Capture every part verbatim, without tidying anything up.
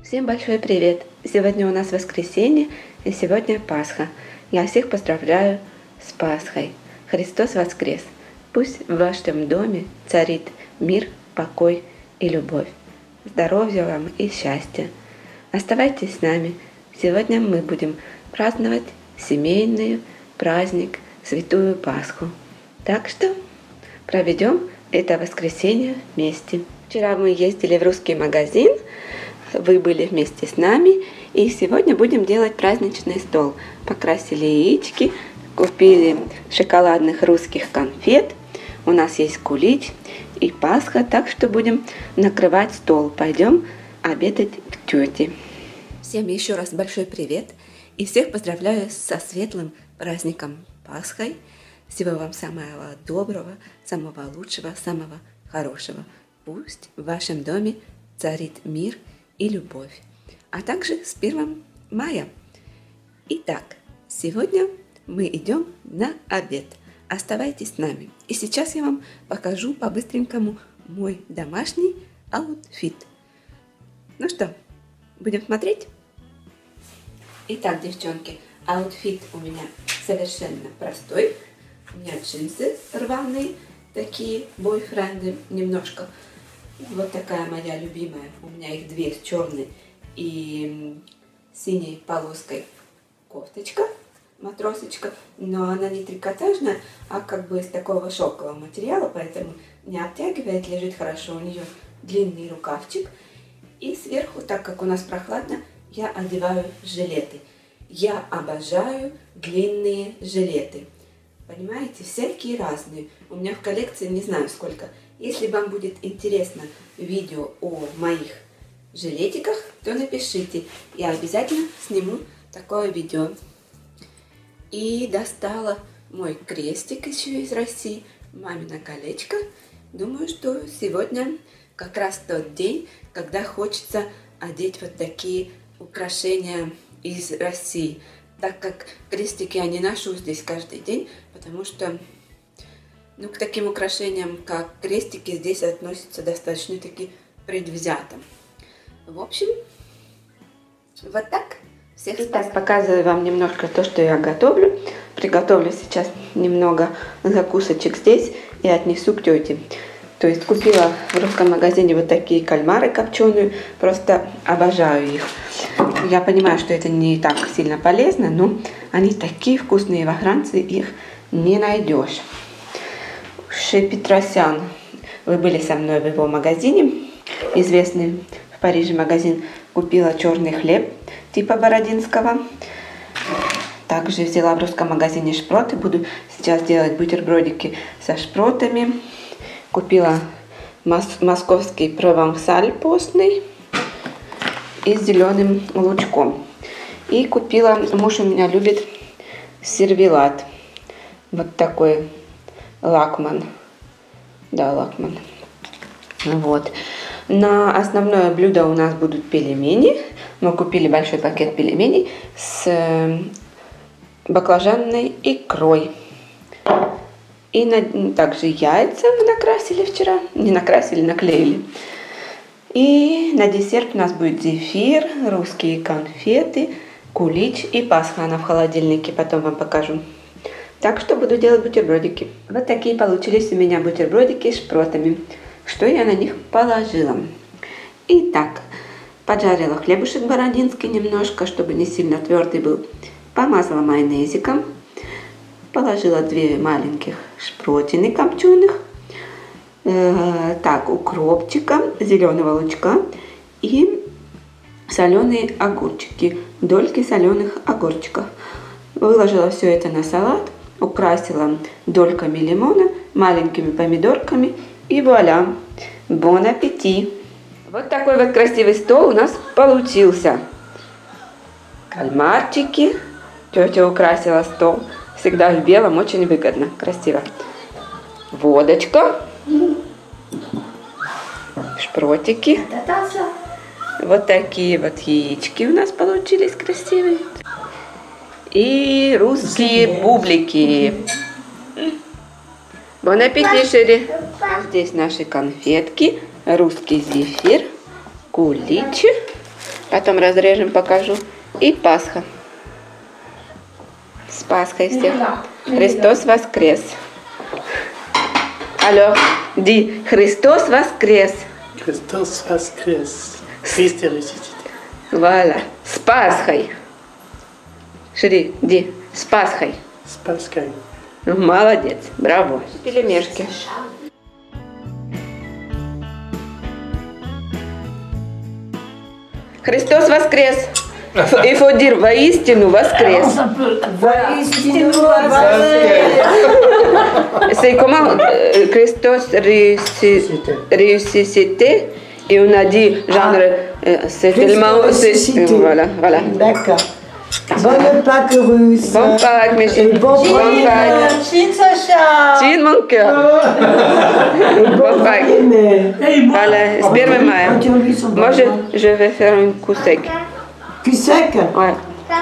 Всем большой привет! Сегодня у нас воскресенье и сегодня Пасха. Я всех поздравляю с Пасхой. Христос воскрес! Пусть в вашем доме царит мир, покой и любовь. Здоровья вам и счастья! Оставайтесь с нами. Сегодня мы будем праздновать семейный праздник, Святую Пасху. Так что проведем это воскресенье вместе. Вчера мы ездили в русский магазин, вы были вместе с нами, и сегодня будем делать праздничный стол. Покрасили яички, купили шоколадных русских конфет, у нас есть кулич и Пасха, так что будем накрывать стол. Пойдем обедать к тете. Всем еще раз большой привет и всех поздравляю со светлым праздником Пасхой. Всего вам самого доброго, самого лучшего, самого хорошего. Пусть в вашем доме царит мир и любовь, а также с первым мая. Итак, сегодня мы идем на обед. Оставайтесь с нами. И сейчас я вам покажу по-быстренькому мой домашний аутфит. Ну что, будем смотреть? Итак, девчонки, аутфит у меня совершенно простой. У меня джинсы рваные, такие бойфренды немножко. Вот такая моя любимая. У меня их две, с черной и синей полоской кофточка, матросочка. Но она не трикотажная, а как бы из такого шелкового материала, поэтому не обтягивает, лежит хорошо. У нее длинный рукавчик. И сверху, так как у нас прохладно, я одеваю жилеты. Я обожаю длинные жилеты. Понимаете, всякие разные. У меня в коллекции не знаю сколько. Если вам будет интересно видео о моих жилетиках, то напишите. Я обязательно сниму такое видео. И достала мой крестик еще из России, мамино колечко. Думаю, что сегодня как раз тот день, когда хочется одеть вот такие украшения из России. Так как крестики я не ношу здесь каждый день, потому что ну, к таким украшениям, как крестики, здесь относятся достаточно-таки предвзято. В общем, вот так. Всех Итак, показываю вам немножко то, что я готовлю. Приготовлю сейчас немного закусочек здесь и отнесу к тете. То есть купила в русском магазине вот такие кальмары копченые. Просто обожаю их. Я понимаю, что это не так сильно полезно, но они такие вкусные, во Франции их не найдешь. Chez Petrosian. Вы были со мной в его магазине, известный в Париже магазин. Купила черный хлеб типа бородинского. Также взяла в русском магазине шпроты. Буду сейчас делать бутербродики со шпротами. Купила мос московский провансаль постный и с зеленым лучком. И купила, муж у меня любит сервелат. Вот такой лакман. Да, лакман. Вот. На основное блюдо у нас будут пельмени. Мы купили большой пакет пельменей с баклажанной икрой. И на, также яйца мы накрасили вчера. Не накрасили, наклеили. И на десерт у нас будет зефир, русские конфеты, кулич и Пасха. Она в холодильнике, потом вам покажу. Так что буду делать бутербродики. Вот такие получились у меня бутербродики с шпротами. Что я на них положила? Итак, поджарила хлебушек бородинский немножко, чтобы не сильно твердый был. Помазала майонезиком. Положила две маленьких шпротины копченых. Э, так, укропчика, зеленого лучка и соленые огурчики. Дольки соленых огурчиков. Выложила все это на салат. Украсила дольками лимона, маленькими помидорками и вуаля! Бон аппетит! Вот такой вот красивый стол у нас получился. Кальмарчики. Тетя украсила стол. Всегда в белом, очень выгодно, красиво. Водочка. Шпротики. Вот такие вот яички у нас получились красивые. И русские бублики. Бон аппетит, Шири. Здесь наши конфетки, русский зефир, кулич, Потом разрежем, покажу. И Пасха. С Пасхой всех. Христос воскрес. Алло, ди, Христос воскрес. Христос воскрес. Христос ressuscité. Вуаля. С Пасхой. Шири, ди, с Пасхой. С Пасхой. Молодец, браво. Пельмешки. Христос воскрес. Il faut dire воистину воскрес. Воистину воскрес. C'est comment euh, Christos ressuscité. Et on a dit genre euh, c'est tellement c'est voilà voilà. D'accord. Bonne Pâques russe. Bon Pâques mes Et chéris. bon Bon Pâques. Chine Sacha. Chine mon cœur. Bon Pâques. Allez, с первого мая. Moi je, je vais faire un coup sec. Cul sec. Ouais.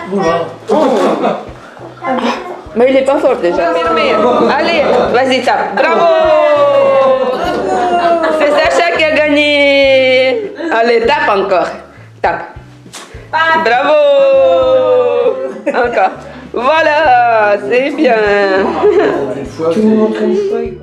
Mais il est pas fort déjà. Allez, vas-y, tape. Bravo! C'est Sacha qui a gagné. Allez, tape encore. Tape. Bravo! Encore. Voilà, c'est bien. Tu me montres une feuille.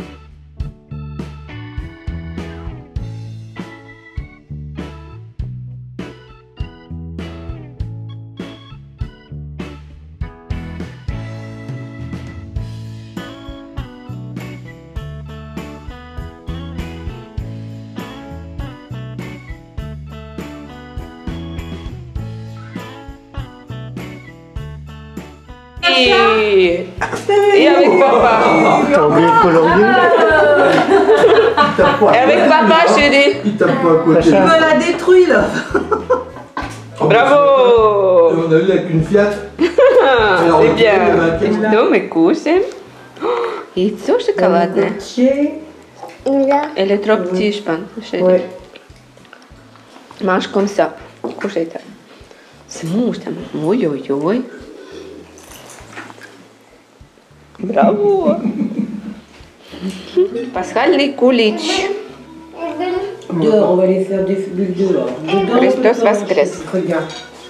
Et, et avec papa. T'as oublié le colorier? Et avec papa, chérie. Il tape pas à côté. Tu me l'as détruit là. Bravo! On a eu avec une Fiat. C'est bien. Что мы кушаем? Яйцо шоколадное. Или trop petit, je pense. Ouais. Mange comme ça. Кушай так. Смуж там. Ой-ой-ой. Браво! Пасхальный кулич. Dehors, on va les faire des bulles dehors. Dedans, Христос воскрес. Regarde.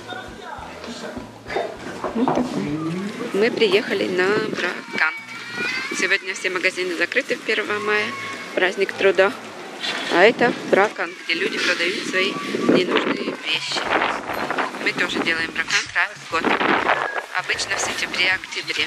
Вот такой. Мы приехали на Бракант. Сегодня все магазины закрыты в первого мая, праздник труда. А это Бракант, где люди продают свои ненужные вещи. Мы тоже делаем Бракант раз в год. Обычно в сентябре-октябре.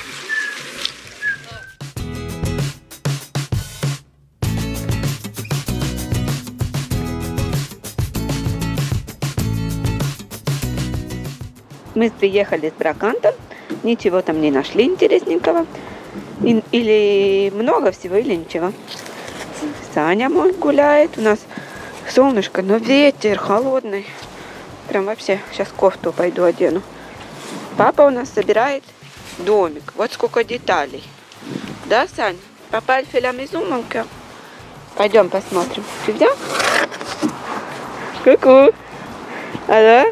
Мы приехали с Браканта, ничего там не нашли интересненького. И, или много всего, или ничего. Саня мой гуляет, у нас солнышко, но ветер холодный. Прям вообще, сейчас кофту пойду одену. Папа у нас собирает домик. Вот сколько деталей. Да, Сань? Папа elle fait la maison, mon cœur. Пойдем посмотрим. Tu viens? Coucou. Alors?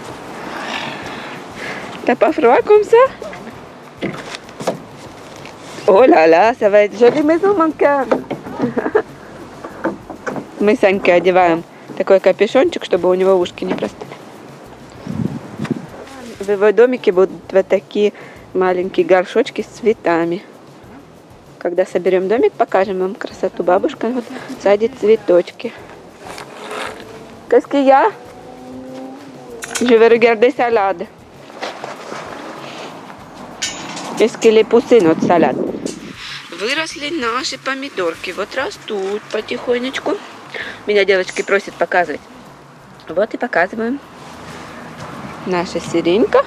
T'as pas froid comme ça? Oh là là, ça va être jolie maison, mon cœur. Мы Саньке одеваем такой капюшончик, чтобы у него ушки не простыли. В его домике будут вот такие маленькие горшочки с цветами. Когда соберем домик, покажем вам красоту. Бабушка вот садит цветочки. Qu'est-ce qu'il y a? Je vais regarder salade. Est-ce qu'il est poussé notre salade? Выросли наши помидорки. Вот растут потихонечку. Меня девочки просят показывать. Вот и показываем. Наша сиренька.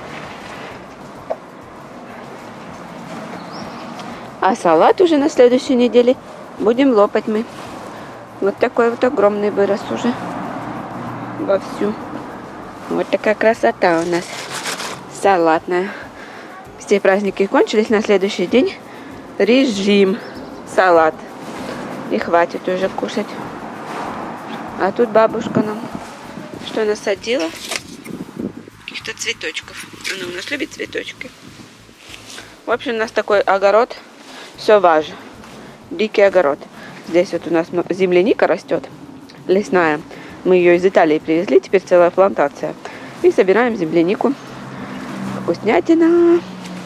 А салат уже на следующей неделе будем лопать мы. Вот такой вот огромный вырос уже. Вовсю. Вот такая красота у нас салатная. Все праздники кончились, на следующий день режим салат. И хватит уже кушать. А тут бабушка нам что насадила? Каких-то цветочков. Она у нас любит цветочки. В общем, у нас такой огород. Все важно. Дикий огород. Здесь вот у нас земляника растет. Лесная. Мы ее из Италии привезли, теперь целая плантация. И собираем землянику. Вкуснятина.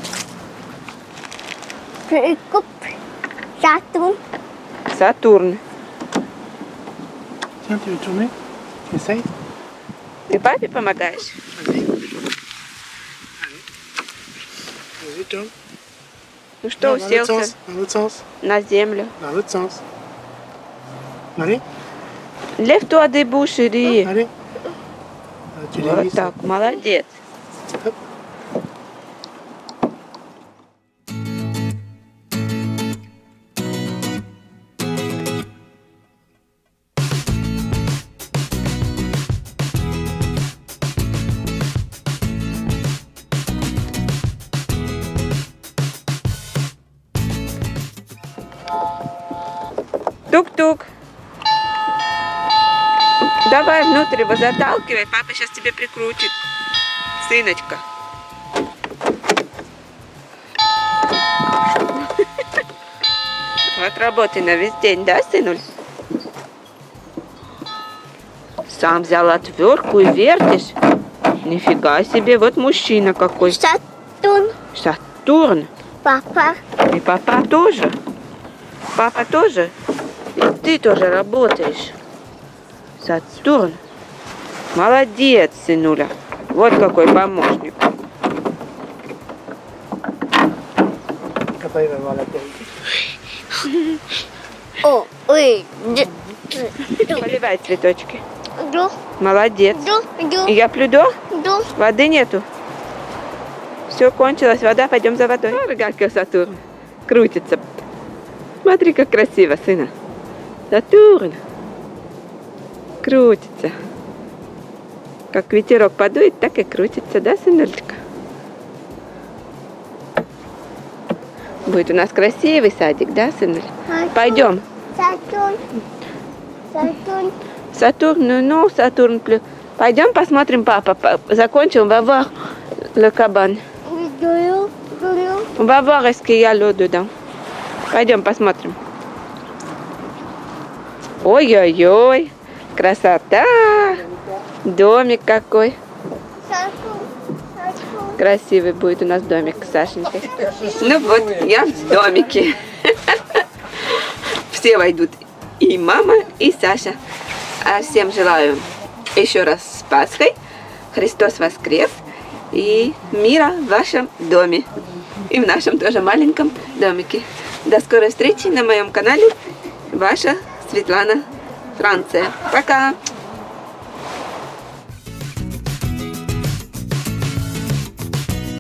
Прикуп. Сатурн. Сатурн. Tiens, tu veux tourner? Essaye. Ты папе помогаешь? Vas-y. Allez. Vas-y, tourne. Ну что, Non, dans l'autre уселся sens. Dans l'autre sens. на землю. Dans l'autre sens. Allez. Lève-toi debout, chérie. Allez. Ah, tu l'as Вот mis, ça. так, молодец. Hop. Тук-тук. Давай внутрь его заталкивай, папа сейчас тебе прикрутит. Сыночка. Вот работай на весь день, да, сынуль? Сам взял отвертку и вертишь. Нифига себе, вот мужчина какой. Сатурн. Сатурн. Папа. И папа тоже. Папа тоже. И ты тоже работаешь. Сатурн. Молодец, сынуля. Вот какой помощник. Après, il va voir la terre. О, ой. Поливай цветочки. Ду. Молодец. Ду. Ду. И я плюду? Ду. Воды нету. Все, кончилась вода, пойдем за водой. Какой Сатурн. Крутится. Смотри, как красиво, сына. Сатурн. Крутится. Как ветерок подует, так и крутится, да, сыночка? Будет у нас красивый садик, да, сынуль? Пойдем. Сатурн. Сатурн. Сатурн, ну, ну, Сатурн. плю- Пойдем посмотрим, папа. па- Закончил Бавар le кабан. Дую. Дую. Бавар, est-ce qu'il y a l'eau dedans? Пойдем посмотрим. Ой-ой-ой, красота! Домик какой. Сатурн. Сатурн. Красивый будет у нас домик с Сашенькой. Ну вот, я в домике. Все войдут. И мама, и Саша. А всем желаю еще раз с Пасхой. Христос воскрес. И мира в вашем доме. И в нашем тоже маленьком домике. До скорой встречи на моем канале. Ваша Светлана, Франция. Пока!